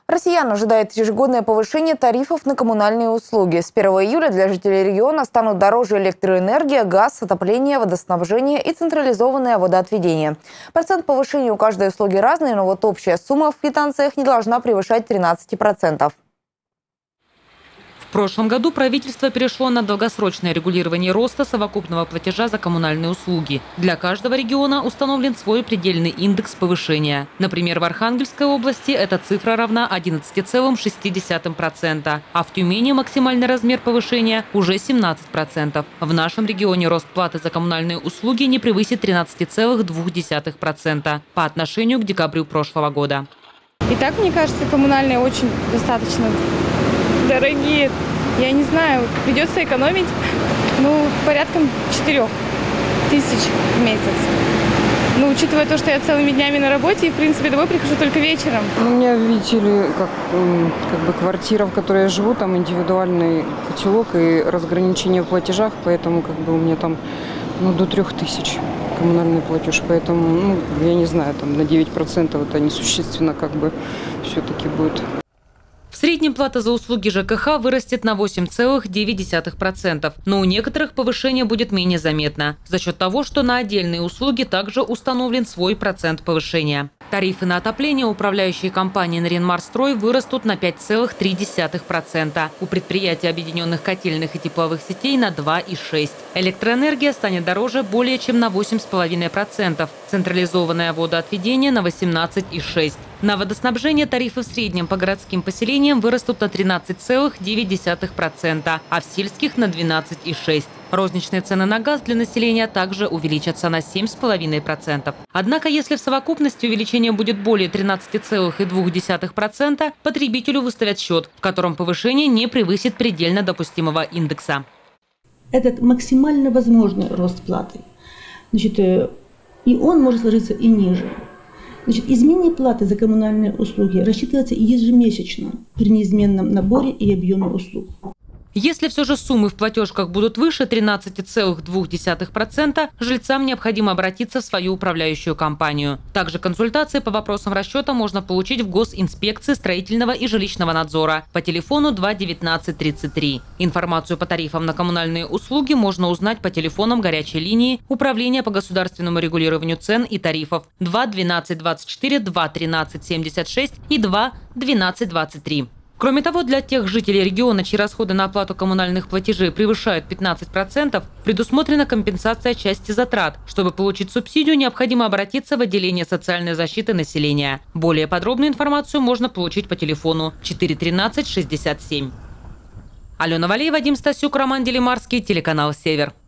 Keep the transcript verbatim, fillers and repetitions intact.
Россиян ожидает ежегодное повышение тарифов на коммунальные услуги. С первого июля для жителей региона станут дороже электроэнергия, газ, отопление, водоснабжение и централизованное водоотведение. Процент повышения у каждой услуги разный, но вот общая сумма в квитанциях не должна превышать тринадцати процентов. В прошлом году правительство перешло на долгосрочное регулирование роста совокупного платежа за коммунальные услуги. Для каждого региона установлен свой предельный индекс повышения. Например, в Архангельской области эта цифра равна одиннадцати целым шести десятым процента, а в Тюмени максимальный размер повышения уже семнадцать процентов. В нашем регионе рост платы за коммунальные услуги не превысит тринадцати целых двух десятых процента по отношению к декабрю прошлого года. Итак, мне кажется, коммунальные очень достаточно дорогие. Я не знаю, придется экономить, ну, порядком четырёх тысяч в месяц. Ну, учитывая то, что я целыми днями на работе и, в принципе, домой прихожу только вечером. У меня, видите ли, как, как бы квартира, в которой я живу, там индивидуальный котелок и разграничение в платежах, поэтому как бы у меня там ну, до трех тысяч коммунальный платеж, поэтому, ну, я не знаю, там на девять процентов это несущественно как бы все-таки будет. В среднем плата за услуги ЖКХ вырастет на восемь целых девять десятых процента, но у некоторых повышение будет менее заметно за счет того, что на отдельные услуги также установлен свой процент повышения. Тарифы на отопление управляющей компании «Наринмарстрой» вырастут на пять целых три десятых процента. У предприятий объединенных котельных и тепловых сетей на два целых шесть десятых процента. Электроэнергия станет дороже более чем на восемь целых пять десятых процента. Централизованное водоотведение на восемнадцать целых шесть десятых процента. На водоснабжение тарифы в среднем по городским поселениям вырастут на тринадцать целых девять десятых процента, а в сельских – на двенадцать целых шесть десятых процента. Розничные цены на газ для населения также увеличатся на семь целых пять десятых процента. Однако, если в совокупности увеличение будет более тринадцати целых двух десятых процента, потребителю выставят счет, в котором повышение не превысит предельно допустимого индекса. Этот максимально возможный рост платы. Значит, и он может сложиться и ниже. Значит, изменение платы за коммунальные услуги рассчитывается ежемесячно при неизменном наборе и объеме услуг. Если все же суммы в платежках будут выше тринадцати целых двух десятых процента, жильцам необходимо обратиться в свою управляющую компанию. Также консультации по вопросам расчета можно получить в Госинспекции строительного и жилищного надзора по телефону два девятнадцать тридцать три. Информацию по тарифам на коммунальные услуги можно узнать по телефонам горячей линии Управления по государственному регулированию цен и тарифов два двенадцать двадцать четыре, два тринадцать семьдесят шесть и два двенадцать двадцать три. Кроме того, для тех жителей региона, чьи расходы на оплату коммунальных платежей превышают пятнадцать процентов, предусмотрена компенсация части затрат. Чтобы получить субсидию, необходимо обратиться в отделение социальной защиты населения. Более подробную информацию можно получить по телефону четыре тринадцать шестьдесят семь. Алена Валеева, Вадим Стасюк, Роман Делимарский, телеканал «Север».